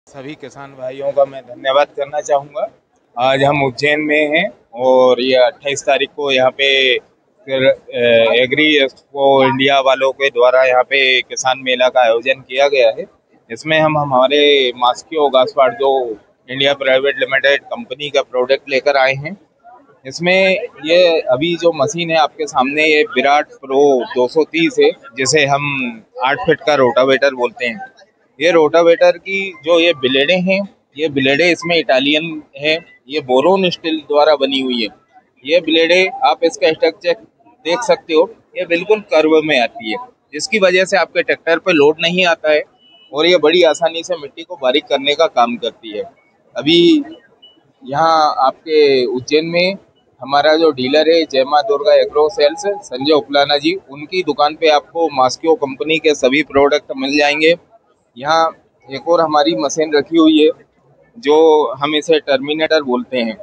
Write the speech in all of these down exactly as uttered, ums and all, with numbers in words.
सभी किसान भाइयों का मैं धन्यवाद करना चाहूँगा। आज हम उज्जैन में हैं और ये अट्ठाईस तारीख को यहाँ पे फिर एग्री एक्सपो इंडिया वालों के द्वारा यहाँ पे किसान मेला का आयोजन किया गया है। इसमें हम हमारे मास्कियो गासवाड़ जो इंडिया प्राइवेट लिमिटेड कंपनी का प्रोडक्ट लेकर आए हैं। इसमें ये अभी जो मशीन है आपके सामने, ये विराट प्रो दो सौ तीस है, जिसे हम आठ फीट का रोटावेटर बोलते हैं। ये रोटावेटर की जो ये ब्लेडें हैं, ये ब्लेडें इसमें इटालियन है, ये बोरोन स्टील द्वारा बनी हुई है। ये ब्लेडें आप इसका स्ट्रक्चर देख सकते हो, ये बिल्कुल कर्व में आती है, जिसकी वजह से आपके ट्रैक्टर पे लोड नहीं आता है और ये बड़ी आसानी से मिट्टी को बारीक करने का काम करती है। अभी यहाँ आपके उज्जैन में हमारा जो डीलर है जय मां दुर्गा एग्रो सेल्स संजय उपलाना जी, उनकी दुकान पे आपको मास्कियो कंपनी के सभी प्रोडक्ट मिल जाएंगे। यहाँ एक और हमारी मशीन रखी हुई है जो हम इसे टर्मिनेटर बोलते हैं।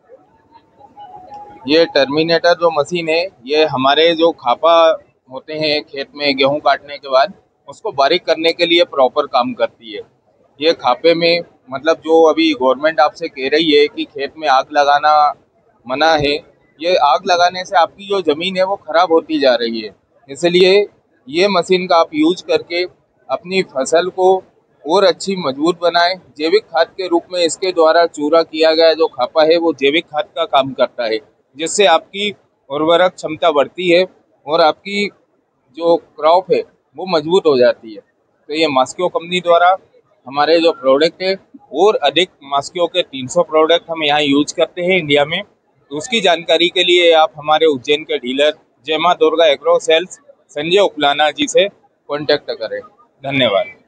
ये टर्मिनेटर जो मशीन है, ये हमारे जो खापा होते हैं खेत में गेहूं काटने के बाद, उसको बारीक करने के लिए प्रॉपर काम करती है। ये खापे में मतलब जो अभी गवर्नमेंट आपसे कह रही है कि खेत में आग लगाना मना है, ये आग लगाने से आपकी जो ज़मीन है वो खराब होती जा रही है। इसलिए ये मशीन का आप यूज करके अपनी फसल को और अच्छी मजबूत बनाएं। जैविक खाद के रूप में इसके द्वारा चूरा किया गया जो खापा है वो जैविक खाद का काम करता है, जिससे आपकी उर्वरक क्षमता बढ़ती है और आपकी जो क्रॉप है वो मजबूत हो जाती है। तो ये मास्कियो कंपनी द्वारा हमारे जो प्रोडक्ट है, और अधिक मास्कियो के तीन सौ प्रोडक्ट हम यहाँ यूज करते हैं इंडिया में। तो उसकी जानकारी के लिए आप हमारे उज्जैन के dealer Jai Maa Durga agro sales Sanjay Uplana ji से कॉन्टेक्ट करें। धन्यवाद।